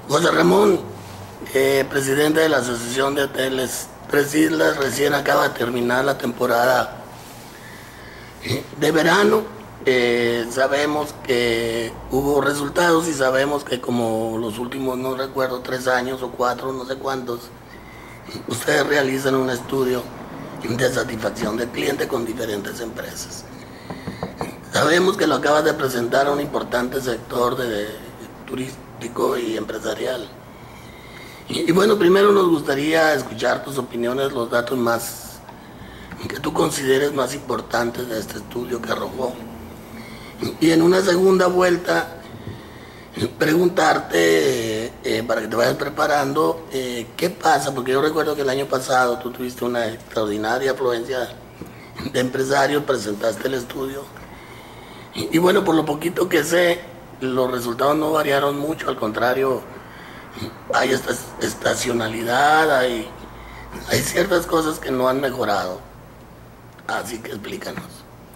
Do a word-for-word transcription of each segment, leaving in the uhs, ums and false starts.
José Ramón, eh, presidente de la Asociación de Hoteles Tres Islas, recién acaba de terminar la temporada de verano. Eh, sabemos que hubo resultados y sabemos que como los últimos, no recuerdo, tres años o cuatro, no sé cuántos, ustedes realizan un estudio de satisfacción del cliente con diferentes empresas. Sabemos que lo acabas de presentar a un importante sector de, de, turístico y empresarial. Y, y bueno, primero nos gustaría escuchar tus opiniones, los datos más que tú consideres más importantes de este estudio que arrojó. Y en una segunda vuelta, preguntarte, eh, para que te vayas preparando, eh, ¿qué pasa? Porque yo recuerdo que el año pasado tú tuviste una extraordinaria afluencia de empresarios, presentaste el estudio. Y, y bueno, por lo poquito que sé, los resultados no variaron mucho, al contrario, hay esta estacionalidad, hay, hay ciertas cosas que no han mejorado. Así que explícanos.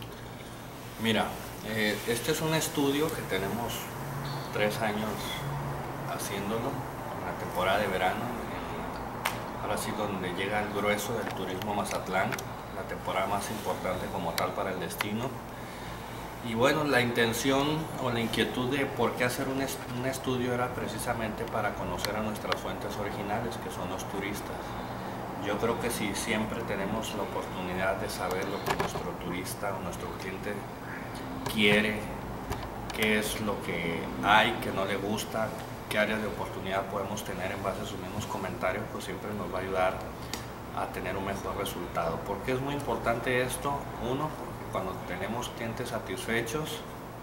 Mira, eh, este es un estudio que tenemos tres años haciéndolo, en la temporada de verano, eh, ahora sí donde llega el grueso del turismo Mazatlán, la temporada más importante como tal para el destino. Y bueno, la intención o la inquietud de por qué hacer un, est un estudio era precisamente para conocer a nuestras fuentes originales, que son los turistas. Yo creo que si siempre tenemos la oportunidad de saber lo que nuestro turista o nuestro cliente quiere, qué es lo que hay, que no le gusta, qué áreas de oportunidad podemos tener en base a sus mismos comentarios, pues siempre nos va a ayudar a tener un mejor resultado. ¿Por qué es muy importante esto? Uno, porque cuando tenemos clientes satisfechos,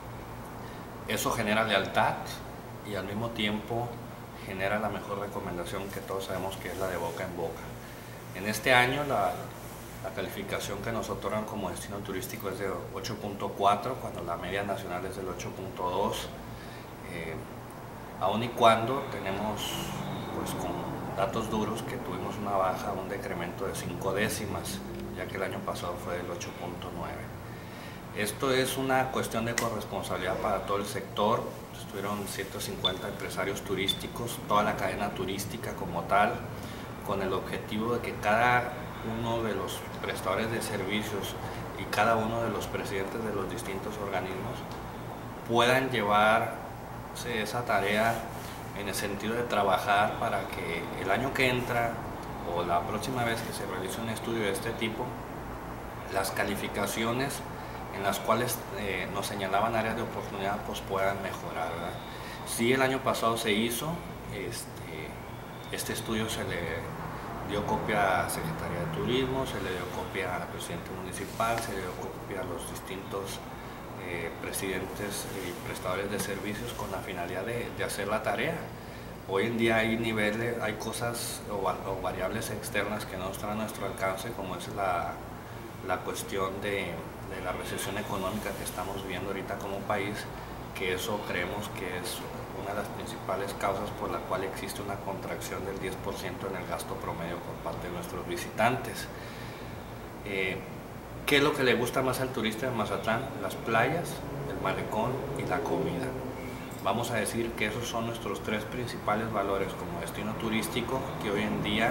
eso genera lealtad y al mismo tiempo genera la mejor recomendación que todos sabemos que es la de boca en boca. En este año la, la calificación que nos otorgan como destino turístico es de ocho punto cuatro, cuando la media nacional es del ocho punto dos, eh, aun y cuando tenemos pues con datos duros que tuvimos una baja, un decremento de cinco décimas, ya que el año pasado fue del ocho punto nueve. Esto es una cuestión de corresponsabilidad para todo el sector. Estuvieron ciento cincuenta empresarios turísticos, toda la cadena turística como tal, con el objetivo de que cada uno de los prestadores de servicios y cada uno de los presidentes de los distintos organismos puedan llevarse esa tarea en el sentido de trabajar para que el año que entra o la próxima vez que se realice un estudio de este tipo, las calificaciones en las cuales eh, nos señalaban áreas de oportunidad pues puedan mejorar, ¿verdad? Sí, el año pasado se hizo, este, este estudio se le dio copia a la Secretaría de Turismo, se le dio copia al presidente municipal, se le dio copia a los distintos eh, presidentes y prestadores de servicios con la finalidad de, de hacer la tarea. Hoy en día hay niveles, hay cosas o, o variables externas que no están a nuestro alcance, como es la, la cuestión de, de la recesión económica que estamos viviendo ahorita como país, que eso creemos que es una de las principales causas por la cual existe una contracción del diez por ciento en el gasto promedio por parte de nuestros visitantes. Eh, ¿Qué es lo que le gusta más al turista de Mazatlán? Las playas, el malecón y la comida. Vamos a decir que esos son nuestros tres principales valores como destino turístico, que hoy en día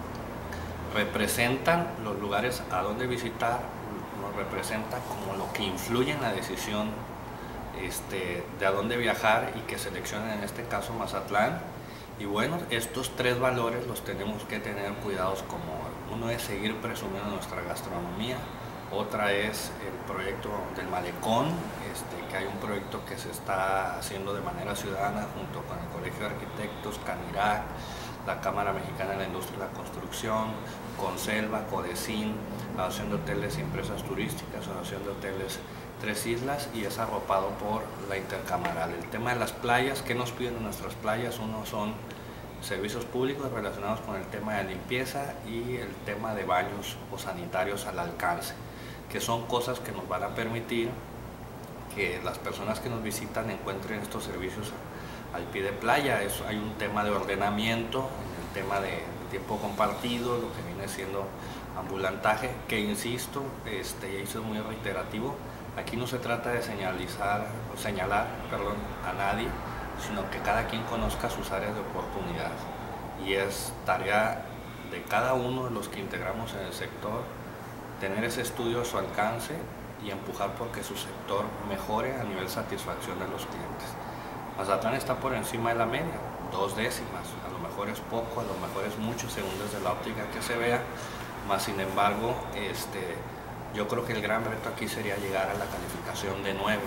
representan los lugares a donde visitar, nos representa como lo que influye en la decisión Este, de a dónde viajar y que seleccionen en este caso Mazatlán. Y bueno, estos tres valores los tenemos que tener cuidados, como uno es seguir presumiendo nuestra gastronomía, otra es el proyecto del malecón, este, que hay un proyecto que se está haciendo de manera ciudadana junto con el Colegio de Arquitectos, Canirac, la Cámara Mexicana de la Industria de la Construcción, Conselva, Codecin, la Asociación de Hoteles y Empresas Turísticas, Asociación de Hoteles Tres Islas, y es arropado por la Intercamaral. El tema de las playas, ¿qué nos piden en nuestras playas? Uno son servicios públicos relacionados con el tema de limpieza y el tema de baños o sanitarios al alcance, que son cosas que nos van a permitir que las personas que nos visitan encuentren estos servicios al pie de playa. Es, hay un tema de ordenamiento, en el tema de tiempo compartido, lo que viene siendo ambulantaje, que insisto, este, y eso es muy reiterativo, aquí no se trata de señalizar, o señalar perdón, a nadie, sino que cada quien conozca sus áreas de oportunidad. Y es tarea de cada uno de los que integramos en el sector tener ese estudio a su alcance y empujar porque su sector mejore a nivel satisfacción de los clientes. Mazatlán está por encima de la media, dos décimas, a lo mejor es poco, a lo mejor es mucho según desde la óptica que se vea, más sin embargo este, yo creo que el gran reto aquí sería llegar a la calificación de nueve.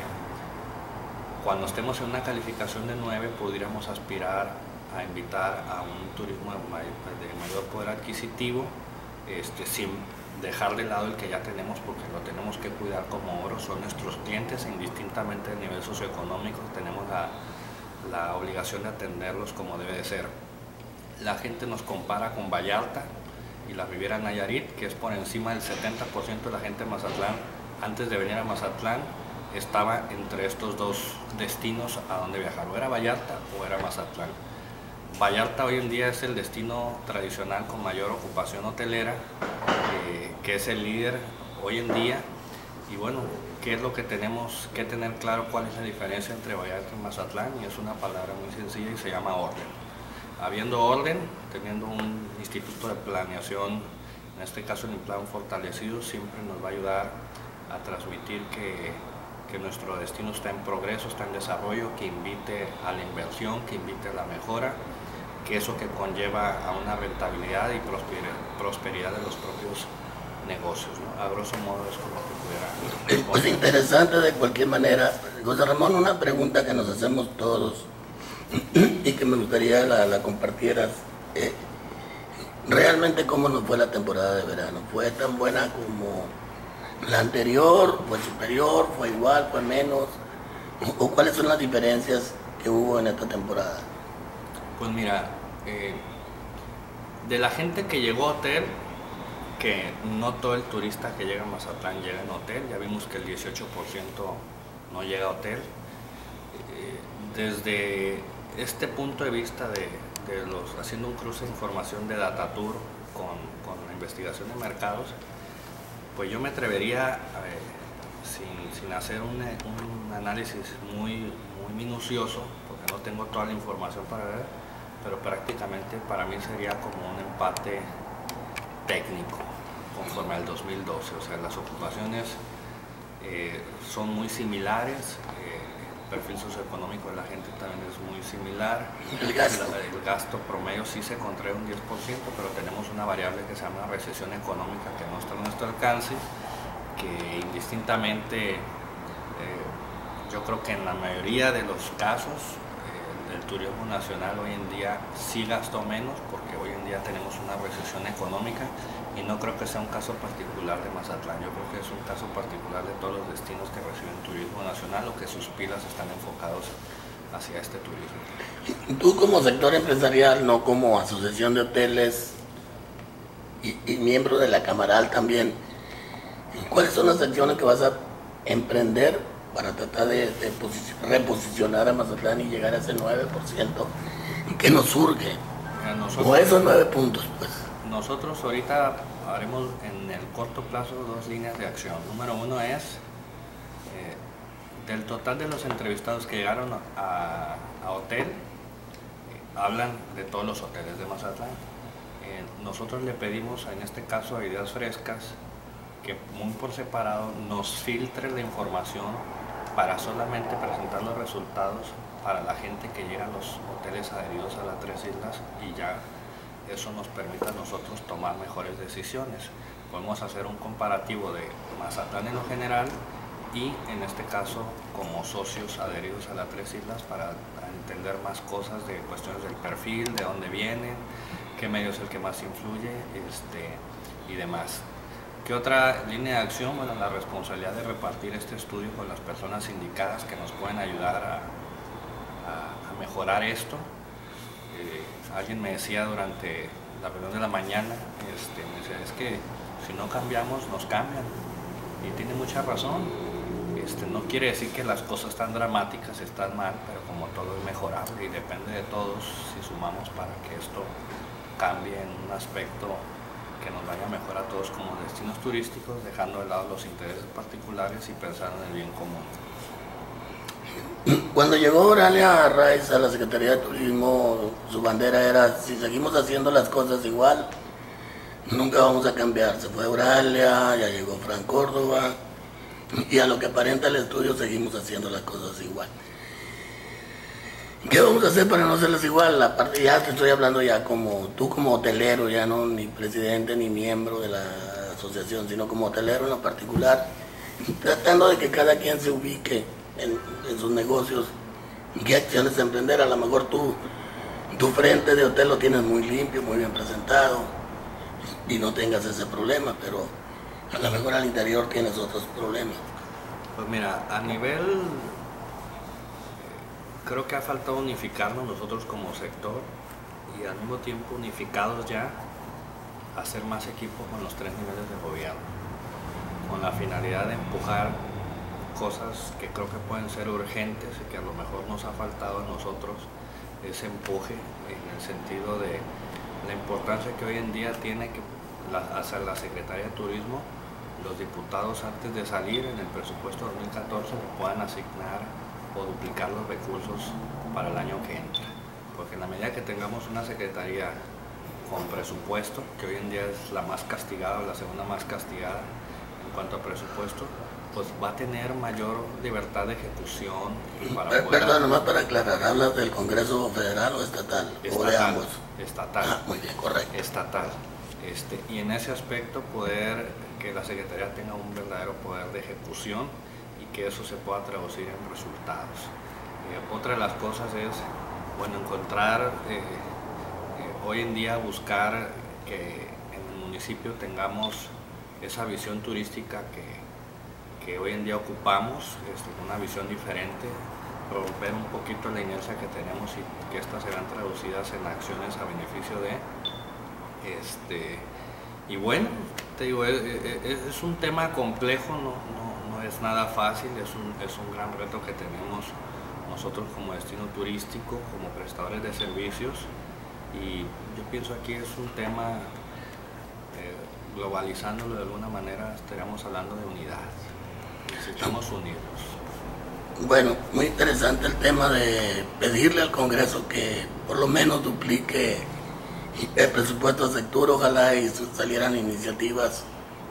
Cuando estemos en una calificación de nueve podríamos aspirar a invitar a un turismo de mayor poder adquisitivo, este, sin dejar de lado el que ya tenemos, porque lo tenemos que cuidar como oro, son nuestros clientes, indistintamente del nivel socioeconómico, tenemos la, la obligación de atenderlos como debe de ser. La gente nos compara con Vallarta y la Riviera Nayarit, que es por encima del setenta por ciento de la gente de Mazatlán, antes de venir a Mazatlán, estaba entre estos dos destinos a donde viajar, o era Vallarta o era Mazatlán. Vallarta hoy en día es el destino tradicional con mayor ocupación hotelera, eh, que es el líder hoy en día. Y bueno, ¿qué es lo que tenemos que tener claro? ¿Cuál es la diferencia entre Vallarta y Mazatlán? Y es una palabra muy sencilla y se llama orden. Habiendo orden, teniendo un instituto de planeación, en este caso el plan fortalecido, siempre nos va a ayudar a transmitir que, que nuestro destino está en progreso, está en desarrollo, que invite a la inversión, que invite a la mejora, que eso que conlleva a una rentabilidad y prosperidad de los propios negocios, ¿no? A grosso modo es como que pudiera... Pues interesante de cualquier manera. José Ramón, una pregunta que nos hacemos todos y que me gustaría la, la compartieras. Eh, ¿Realmente cómo nos fue la temporada de verano? ¿Fue tan buena como la anterior? ¿Fue superior? ¿Fue igual? ¿Fue menos? ¿O cuáles son las diferencias que hubo en esta temporada? Pues mira, eh, de la gente que llegó a hotel, que no todo el turista que llega a Mazatlán llega en hotel, ya vimos que el dieciocho por ciento no llega a hotel. Eh, desde este punto de vista de, de los, haciendo un cruce de información de DataTour con, con la investigación de mercados, pues yo me atrevería, eh, sin, sin hacer un, un análisis muy, muy minucioso, porque no tengo toda la información para ver, pero prácticamente para mí sería como un empate técnico conforme al dos mil doce, o sea, las ocupaciones eh, son muy similares, eh, el perfil socioeconómico de la gente también es muy similar, el gasto, el, el gasto promedio sí se contrae un diez por ciento, pero tenemos una variable que se llama recesión económica que no está a nuestro alcance, que indistintamente eh, yo creo que en la mayoría de los casos el turismo nacional hoy en día sí gastó menos, porque hoy en día tenemos una recesión económica y no creo que sea un caso particular de Mazatlán, yo creo que es un caso particular de todos los destinos que reciben turismo nacional o que sus pilas están enfocados hacia este turismo. Tú como sector empresarial, no como asociación de hoteles y, y miembro de la Camaral también, ¿cuáles son las acciones que vas a emprender para tratar de, de reposicionar a Mazatlán y llegar a ese nueve por ciento que nos surge? Mira, nosotros, o esos nueve puntos, pues. Nosotros ahorita haremos en el corto plazo dos líneas de acción. Número uno es, eh, del total de los entrevistados que llegaron a, a hotel, eh, hablan de todos los hoteles de Mazatlán. Eh, nosotros le pedimos, en este caso a Ideas Frescas, que muy por separado nos filtre la información para solamente presentar los resultados para la gente que llega a los hoteles adheridos a las tres islas, y ya eso nos permite a nosotros tomar mejores decisiones. Podemos hacer un comparativo de Mazatlán en lo general y en este caso como socios adheridos a las tres islas para entender más cosas de cuestiones del perfil, de dónde vienen, qué medio es el que más influye, este, y demás. ¿Qué otra línea de acción? Bueno, la responsabilidad de repartir este estudio con las personas indicadas que nos pueden ayudar a, a, a mejorar esto. Eh, alguien me decía durante la reunión de la mañana, este, me decía, es que si no cambiamos, nos cambian. Y tiene mucha razón. Este, no quiere decir que las cosas están dramáticas, están mal, pero como todo es mejorable y depende de todos si sumamos para que esto cambie en un aspecto que nos vaya mejor a todos como destinos turísticos, dejando de lado los intereses particulares y pensando en el bien común. Cuando llegó Oralia Arraiz a la Secretaría de Turismo, su bandera era: si seguimos haciendo las cosas igual, nunca vamos a cambiar. Se fue Oralia, ya llegó Fran Córdoba, y a lo que aparenta el estudio seguimos haciendo las cosas igual. ¿Qué vamos a hacer para no hacerlas igual? Aparte, ya te estoy hablando ya como tú como hotelero, ya no ni presidente ni miembro de la asociación, sino como hotelero en lo particular, tratando de que cada quien se ubique en, en sus negocios, qué acciones emprender. A lo mejor tú, tu frente de hotel lo tienes muy limpio, muy bien presentado, y no tengas ese problema, pero a lo mejor al interior tienes otros problemas. Pues mira, a nivel, creo que ha faltado unificarnos nosotros como sector y al mismo tiempo unificados ya, hacer más equipo con los tres niveles de gobierno, con la finalidad de empujar cosas que creo que pueden ser urgentes y que a lo mejor nos ha faltado a nosotros ese empuje, en el sentido de la importancia que hoy en día tiene que la, hacer la Secretaría de Turismo, los diputados antes de salir en el presupuesto dos mil catorce le puedan asignar o duplicar los recursos para el año que entra, porque en la medida que tengamos una secretaría con presupuesto, que hoy en día es la más castigada o la segunda más castigada en cuanto a presupuesto, pues va a tener mayor libertad de ejecución. Para Per, poder... Perdón, nomás para aclarar, ¿hablas del Congreso Federal o estatal? Estatal, ¿O de ambos? Estatal. Ah, muy bien, correcto. Estatal. Este, y en ese aspecto poder que la Secretaría tenga un verdadero poder de ejecución y que eso se pueda traducir en resultados. Eh, otra de las cosas es, bueno, encontrar, eh, eh, hoy en día buscar que en el municipio tengamos esa visión turística que que hoy en día ocupamos, este, una visión diferente, romper un poquito la inercia que tenemos y que estas serán traducidas en acciones a beneficio de, este, y bueno, te digo, es, es, es un tema complejo, no, no, no es nada fácil, es un, es un gran reto que tenemos nosotros como destino turístico, como prestadores de servicios, y yo pienso aquí es un tema, eh, globalizándolo de alguna manera, estaríamos hablando de unidad. Necesitamos unirnos. Bueno, muy interesante el tema de pedirle al Congreso que por lo menos duplique el presupuesto de sector, ojalá y salieran iniciativas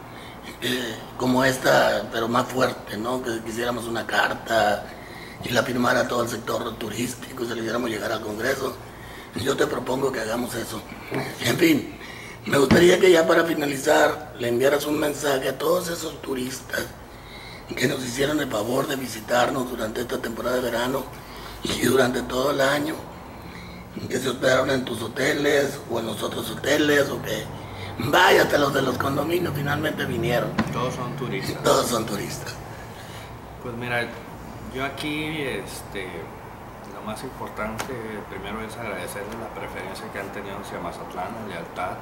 eh, como esta, pero más fuerte, ¿no? Que quisiéramos una carta y la firmara todo el sector turístico y se le hiciéramos llegar al Congreso. Yo te propongo que hagamos eso. En fin, me gustaría que ya para finalizar le enviaras un mensaje a todos esos turistas que nos hicieron el favor de visitarnos durante esta temporada de verano y durante todo el año, que se hospedaron en tus hoteles o en los otros hoteles, o que vaya, hasta los de los condominios finalmente vinieron. Todos son turistas. Todos son turistas. Pues mira, yo aquí este, lo más importante primero es agradecerles la preferencia que han tenido hacia Mazatlán, la lealtad.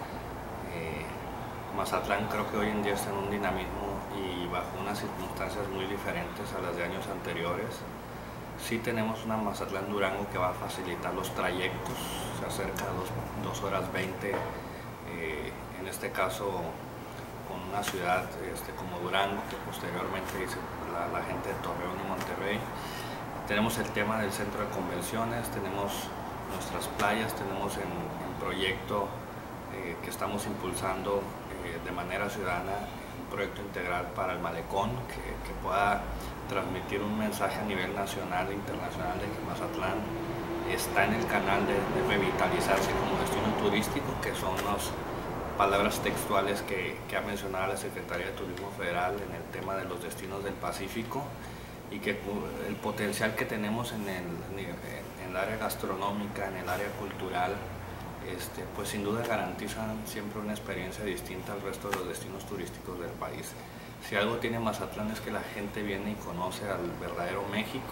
Eh, Mazatlán creo que hoy en día está en un dinamismo y bajo unas circunstancias muy diferentes a las de años anteriores. Sí tenemos una Mazatlán-Durango que va a facilitar los trayectos, se acerca a dos horas veinte, eh, en este caso con una ciudad este, como Durango, que posteriormente dice la, la gente de Torreón y Monterrey. Tenemos el tema del centro de convenciones, tenemos nuestras playas, tenemos en, en proyecto eh, que estamos impulsando eh, de manera ciudadana un proyecto integral para el malecón que, que pueda transmitir un mensaje a nivel nacional e internacional de que Mazatlán está en el canal de, de revitalizarse como destino turístico, que son las palabras textuales que, que ha mencionado la Secretaría de Turismo Federal en el tema de los destinos del Pacífico, y que el potencial que tenemos en el, en el área gastronómica, en el área cultural, este, pues sin duda garantizan siempre una experiencia distinta al resto de los destinos turísticos del país. Si algo tiene Mazatlán es que la gente viene y conoce al verdadero México,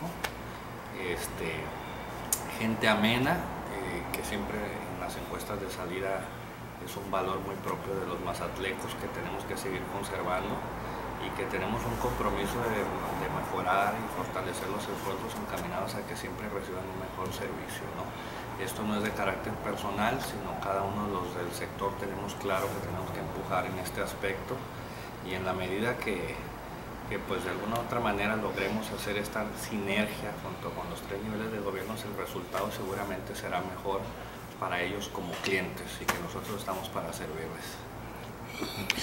este, gente amena, eh, que siempre en las encuestas de salida es un valor muy propio de los mazatlecos que tenemos que seguir conservando, y que tenemos un compromiso de, de mejorar y fortalecer los esfuerzos encaminados a que siempre reciban un mejor servicio, ¿no? Esto no es de carácter personal, sino cada uno de los del sector tenemos claro que tenemos que empujar en este aspecto, y en la medida que, que pues de alguna u otra manera logremos hacer esta sinergia junto con los tres niveles de gobierno, el resultado seguramente será mejor para ellos como clientes y que nosotros estamos para servirles.